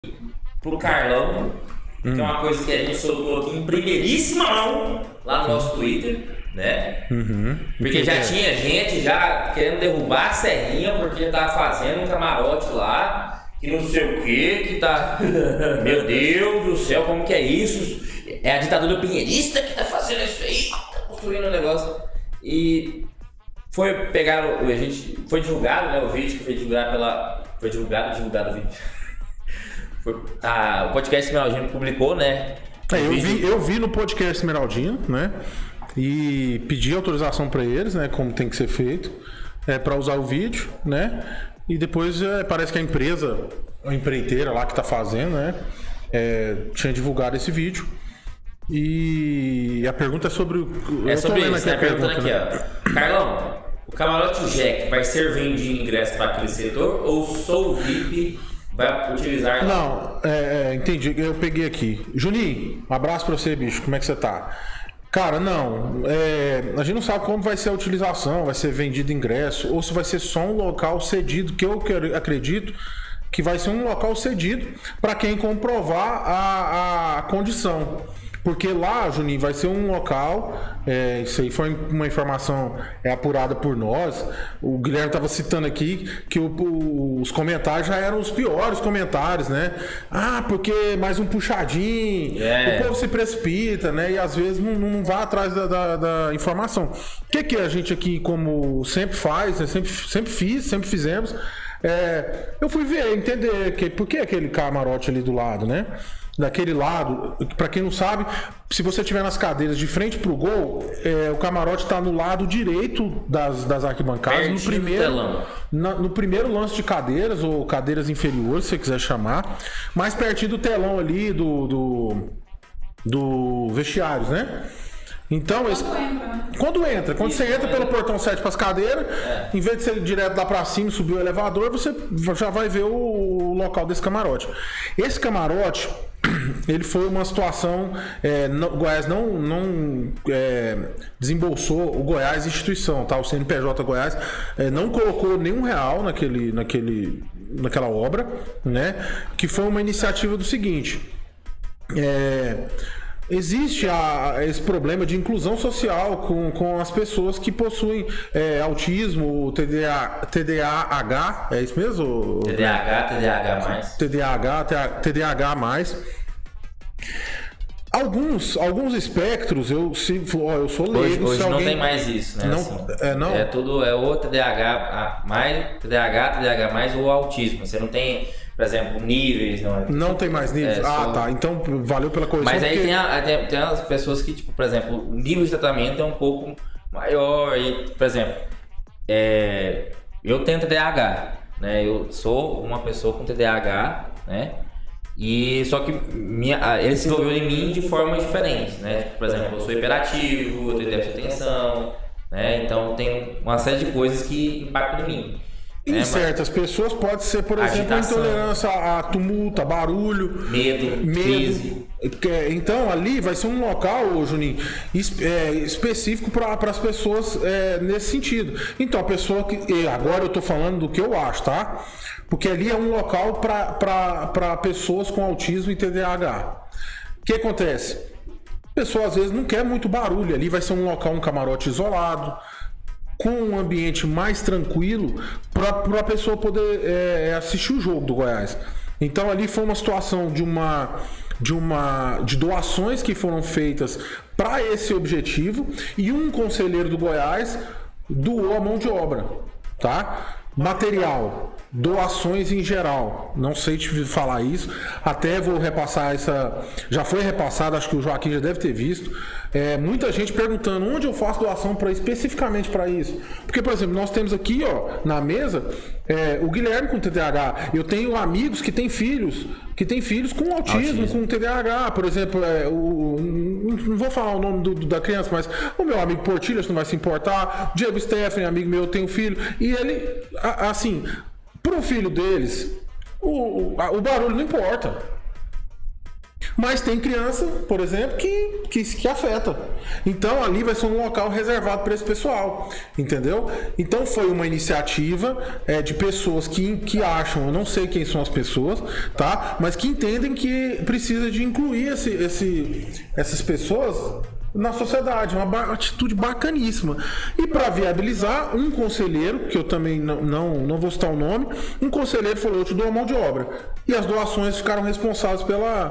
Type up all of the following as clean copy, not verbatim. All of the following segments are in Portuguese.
pro Carlão, que é uma coisa que a gente soltou aqui em primeiríssima mão lá no nosso Twitter, né? Porque já tinha gente já querendo derrubar a Serrinha porque tá fazendo um camarote lá, que não sei o que tá... Meu Deus do céu, como que é isso? É a ditadura pinheirista que tá fazendo isso aí, tá construindo um negócio. E foi pegar, a gente, foi divulgado, né, o vídeo que foi divulgado pela... Foi divulgado o vídeo. O podcast Esmeraldino publicou, né? Eu vi no podcast Esmeraldino, né? E pedi autorização para eles, né? Como tem que ser feito, para usar o vídeo, né? E depois parece que a empreiteira lá que tá fazendo, né? Tinha divulgado esse vídeo. E a pergunta é sobre o. É sobre isso, né? Perguntando aqui, ó. Carlão, o camarote Jack vai ser vendido ingresso para aquele setor ou sou VIP? Vai utilizar... Não, entendi. Eu peguei aqui. Juninho, um abraço pra você, bicho. Como é que você tá? Cara, não. A gente não sabe como vai ser a utilização. Vai ser vendido ingresso ou se vai ser só um local cedido, que eu acredito que vai ser um local cedido para quem comprovar a condição. Porque lá, Juninho, vai ser um local, isso aí foi uma informação apurada por nós. O Guilherme estava citando aqui que os comentários já eram os piores comentários, né? Ah, porque mais um puxadinho, o povo se precipita, né? E às vezes não vai atrás da informação. O que a gente aqui, como sempre faz, né? sempre fizemos, eu fui ver, entender por que aquele camarote ali do lado, né? Daquele lado, para quem não sabe, se você estiver nas cadeiras de frente pro gol, o camarote está no lado direito das arquibancadas, no primeiro lance de cadeiras ou cadeiras inferiores, se você quiser chamar, mais pertinho do telão ali do vestiários, né? Então, quando você entra pelo portão 7 para as cadeiras, em vez de ser direto lá para cima e subir o elevador, você já vai ver o local desse camarote. Esse camarote, ele foi uma situação, o Goiás não desembolsou, o Goiás instituição, tá? O CNPJ Goiás não colocou nenhum real naquela obra, né? Que foi uma iniciativa do seguinte, existe esse problema de inclusão social com as pessoas que possuem autismo, TDAH, é isso mesmo? TDAH+. Alguns espectros, eu sou leigo. Hoje não tem mais isso, né? Não? É tudo, ou TDAH+, ou autismo. Você não tem... Por exemplo, níveis... Não tem mais níveis? Tá. Então, valeu pela correção. Mas aí tem as pessoas que, tipo, por exemplo, o nível de tratamento é um pouco maior. E, por exemplo, eu tenho TDAH, né? Eu sou uma pessoa com TDAH, né? E só que ele se desenvolveu em mim de formas diferentes, né? Por exemplo, eu sou hiperativo, eu tenho déficit de atenção, né? Então, tem uma série de coisas que impactam em mim. Em certas pessoas pode ser, por exemplo, intolerância a tumulto, a barulho, medo. Crise. Então ali vai ser um local, Juninho, específico para as pessoas nesse sentido. Então a pessoa que agora eu estou falando do que eu acho, tá? Porque ali é um local para pessoas com autismo e TDAH. O que acontece? A pessoa às vezes não quer muito barulho. Ali vai ser um local, um camarote isolado, com um ambiente mais tranquilo para a pessoa poder assistir o jogo do Goiás. Então ali foi uma situação de doações que foram feitas para esse objetivo e um conselheiro do Goiás doou a mão de obra, tá? Material, doações em geral, não sei te falar isso, até vou repassar já foi repassado, acho que o Joaquim já deve ter visto, muita gente perguntando onde eu faço doação especificamente para isso, porque por exemplo, nós temos aqui na mesa o Guilherme com TDAH, eu tenho amigos que têm filhos com autismo. Com TDAH, por exemplo, não vou falar o nome da criança, mas o meu amigo Portilhas não vai se importar, o Diego Stephanie, amigo meu, tem um filho, e ele, assim, pro filho deles, o barulho não importa. Mas tem criança, por exemplo, que afeta. Então ali vai ser um local reservado para esse pessoal, entendeu? Então foi uma iniciativa de pessoas que acham, eu não sei quem são as pessoas, tá? Mas que entendem que precisa de incluir essas pessoas na sociedade, uma atitude bacaníssima. E para viabilizar, um conselheiro, que eu também não vou citar o nome, um conselheiro falou: eu te dou a mão de obra. E as doações ficaram responsáveis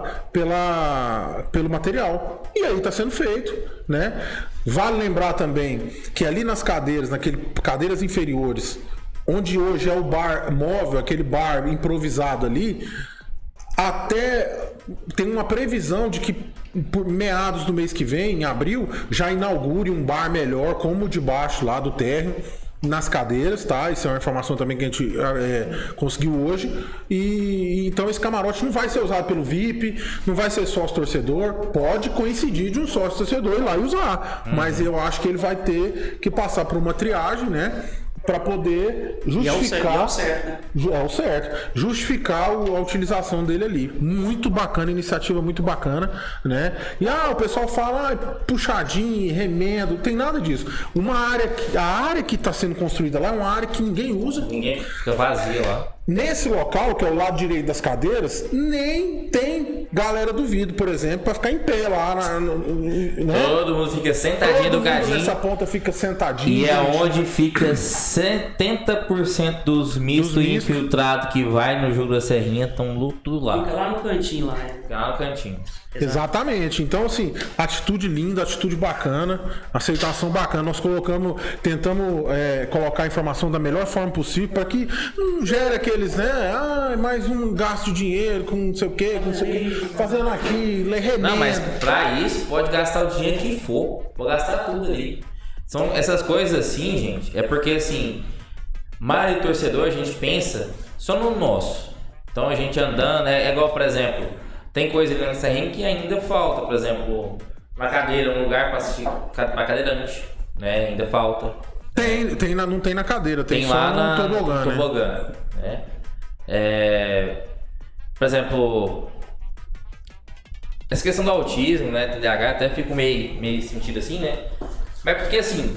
pelo material. E aí está sendo feito, né? Vale lembrar também que ali nas cadeiras, cadeiras inferiores, onde hoje é o bar móvel, aquele bar improvisado ali, até tem uma previsão de que por meados do mês que vem, em abril, já inaugure um bar melhor, como o de baixo lá do térreo, nas cadeiras, tá? Isso é uma informação também que a gente conseguiu hoje. E então esse camarote não vai ser usado pelo VIP, não vai ser sócio torcedor. Pode coincidir de um sócio torcedor ir lá e usar, mas eu acho que ele vai ter que passar por uma triagem, né? Para poder justificar. É o certo. Justificar a utilização dele ali. Muito bacana, iniciativa muito bacana, né? E o pessoal fala, puxadinho, remendo, tem nada disso. A área que está sendo construída lá é uma área que ninguém usa. Ninguém, fica vazia lá. Nesse local, que é o lado direito das cadeiras, nem tem galera do vidro, por exemplo, para ficar em pé lá. Né? Todo mundo fica sentadinho, educadinho. Nessa ponta fica sentadinho. E é onde fica 70% dos mistos infiltrados que vai no jogo da Serrinha estão tudo lá. Fica lá no cantinho lá, né? Fica lá no cantinho. Exatamente. Então, assim, atitude linda, atitude bacana, aceitação bacana. Nós tentamos colocar a informação da melhor forma possível para que não gere aqueles, né? Mais um gasto de dinheiro com não sei o quê, fazendo aqui, remendo. Não, mas para isso pode gastar o dinheiro que for, pode gastar tudo ali. São essas coisas assim, gente, é porque assim, maioria do torcedor a gente pensa só no nosso. Então a gente andando, é igual, por exemplo, tem coisa ali na Serrinha que ainda falta, por exemplo, uma cadeira, um lugar para assistir, para cadeirante, né? Ainda falta. Não tem na cadeira, tem só lá no tobogã, né? Por exemplo, essa questão do autismo, né, TDAH, até fico meio sentido assim, né? Mas porque assim,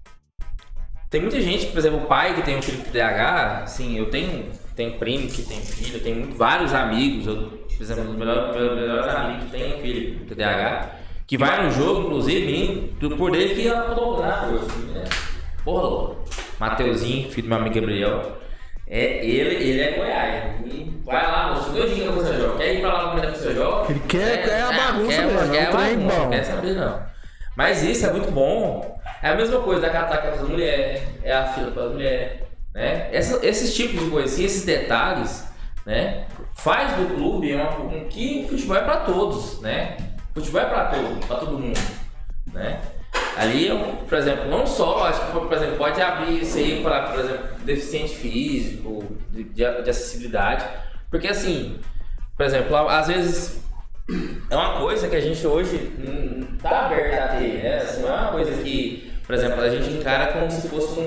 tem muita gente, por exemplo, o pai que tem um filho com TDAH, assim, eu tenho primo que tem filho, eu tenho vários amigos, por exemplo, meus melhores amigos que tem filho com TDAH, que vai no jogo, inclusive, por dele que ia dobrar, né? Porra, Mateuzinho, filho do meu amigo Gabriel, ele é Goiás. E vai lá, moço, deu dinheiro pra você jogar. Quer ir pra lá pra você jogar? Ele quer a bagunça mesmo, não quer saber não. Mas isso é muito bom. É a mesma coisa da cataca das mulheres, é a fila para as mulheres, né? Esses tipos de coisas, esses detalhes, né? Faz do clube que o futebol é para todos, né? O futebol é para todo mundo, né? Ali, por exemplo, não só, acho que, por exemplo, pode abrir isso aí para, por exemplo, deficiente físico, de acessibilidade, porque assim, por exemplo, às vezes é uma coisa que a gente hoje não tá aberta a ter, né? Assim, não é uma coisa que, por exemplo, a gente encara como se fosse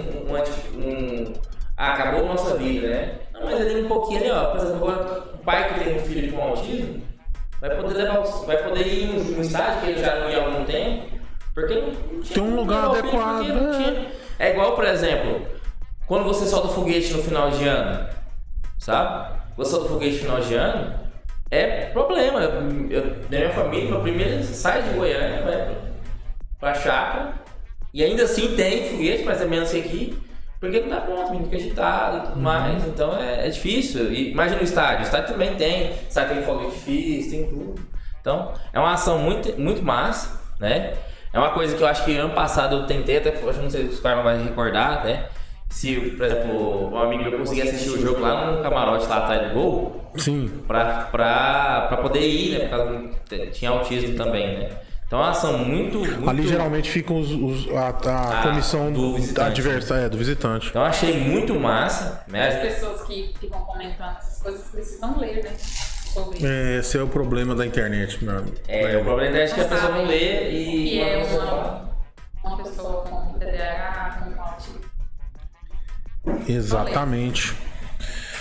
acabou a nossa vida, né? Não, mas ali um pouquinho ali, ó, por exemplo, agora, o pai que tem um filho com autismo vai poder ir num estádio que ele já não ia há algum tempo, porque não tinha, tem um lugar adequado. É igual, por exemplo, quando você solta o foguete no final de ano, sabe? Você solta o foguete no final de ano, é problema. Da minha família, meu primeiro sai de Goiânia, vai pra chácara, e ainda assim tem foguete, mas é menos que aqui, porque não dá conta, fica agitado e tudo mais, então é difícil. E imagina o estádio também tem, sabe, tem fogo de artifício, tem tudo. Então é uma ação muito, muito massa, né? É uma coisa que eu acho que ano passado eu tentei, até não sei se o Carlos vai recordar, né? Se, por exemplo, um amigo meu conseguia assistir o jogo lá no camarote lá atrás do gol. Sim. Pra poder ir, né? Porque tinha autismo também, né? Então é uma ação muito... Ali geralmente ficam a comissão do adversário, do visitante. Então eu achei muito massa, né? As pessoas que ficam comentando essas coisas precisam ler, né? Esse é o problema da internet, meu amigo. O problema da internet é que a pessoa não lê e é uma pessoa com TDAH, com autismo. Exatamente.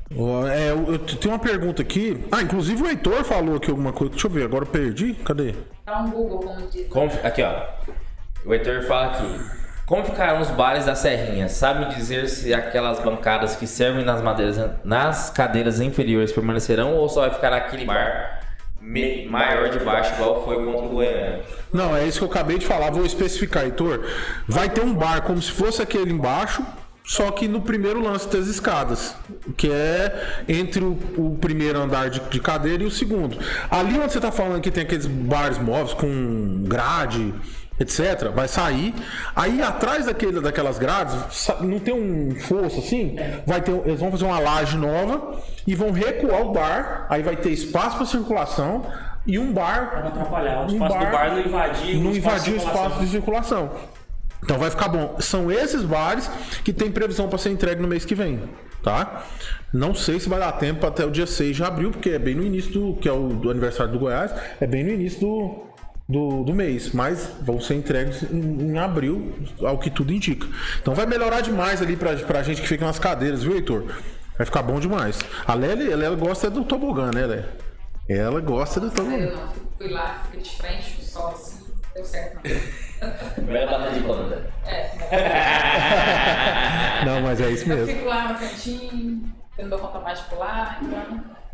Eu tenho uma pergunta aqui. Inclusive o Heitor falou aqui alguma coisa. Deixa eu ver, agora eu perdi. Cadê? Dá um Google, como diz. Aqui, ó. O Heitor fala aqui. Como ficarão os bares da Serrinha? Sabe dizer se aquelas bancadas que servem nas cadeiras inferiores permanecerão ou só vai ficar aquele bar maior de baixo igual foi contra o Goiânia? Não, é isso que eu acabei de falar. Vou especificar, Heitor. Vai ter um bar como se fosse aquele embaixo, só que no primeiro lance das escadas, que é entre o primeiro andar de cadeira e o segundo. Ali onde você tá falando que tem aqueles bares móveis com grade, etc., vai sair. Aí atrás daquelas grades, não tem um fosso assim? Eles vão fazer uma laje nova e vão recuar o bar. Aí vai ter espaço para circulação e um bar. Para não atrapalhar. O espaço do bar não invadir o espaço de circulação. Então vai ficar bom. São esses bares que tem previsão para ser entregue no mês que vem, tá? Não sei se vai dar tempo até o dia 6 de abril, porque é bem no início que é do aniversário do Goiás, é bem no início do mês, mas vão ser entregues em abril, ao que tudo indica. Então vai melhorar demais ali pra gente que fica nas cadeiras, viu, Heitor? Vai ficar bom demais. A Lélia, ela gosta do tobogã, né, Lélia? Ela gosta do tobogã. Eu não fui lá, fiquei de frente, o sol assim, não deu certo não. Primeira bata de banda. Não, mas é isso Eu mesmo. fico lá no cantinho, eu não dou conta mais de pular, então...